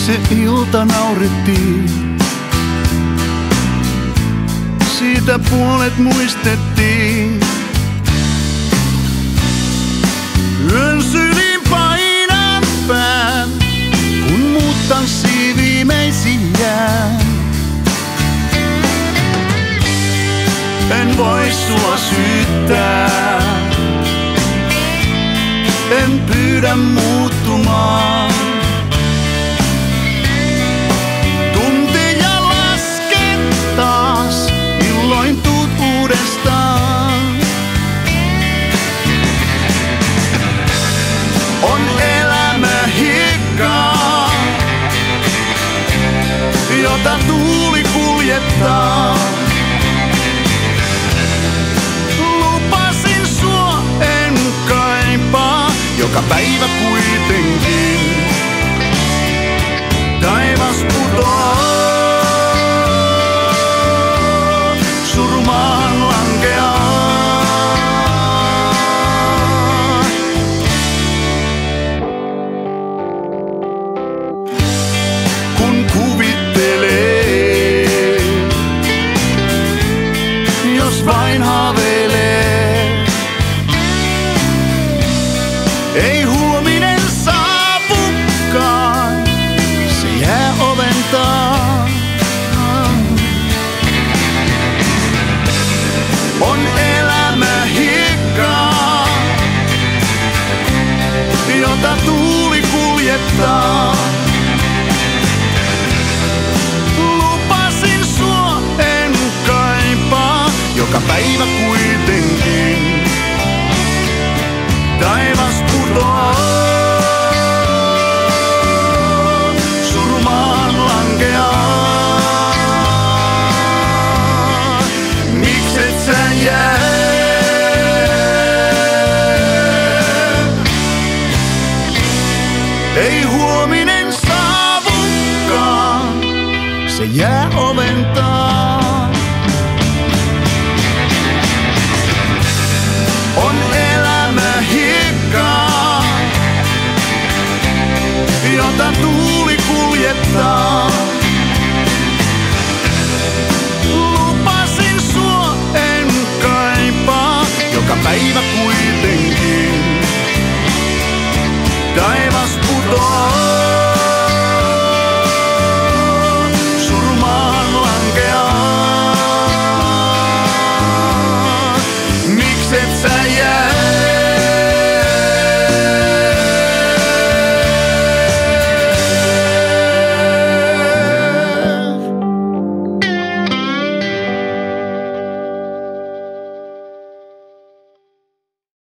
Se ilta naurettiin, siitä puolet muistettiin. Yön syliin painan pään, kun muut tanssii viimeisiään. En voi sua syyttää, en pyydä muuttumaan. Tunteja lasken taas, milloin tuut uudestaan. On elämä hiekkaa, jota tuuli kuljettaa. Lupasin sua en kaipaa, joka päivä kuitenkin taivas putoaa, surmaan lankeaa. Kun kuvittelee, jos vain haaveilee, ei huominen saavukaan, se jää oven taa. On elämä hiekkaa, jota tuuli kuljettaa. Lupasin sua en kaipaa, joka päivä kuitenkin taivas putoaa, surmaan lankeaa. Mikset sä jää? Ei huominen saavukaan, se jää oven taa.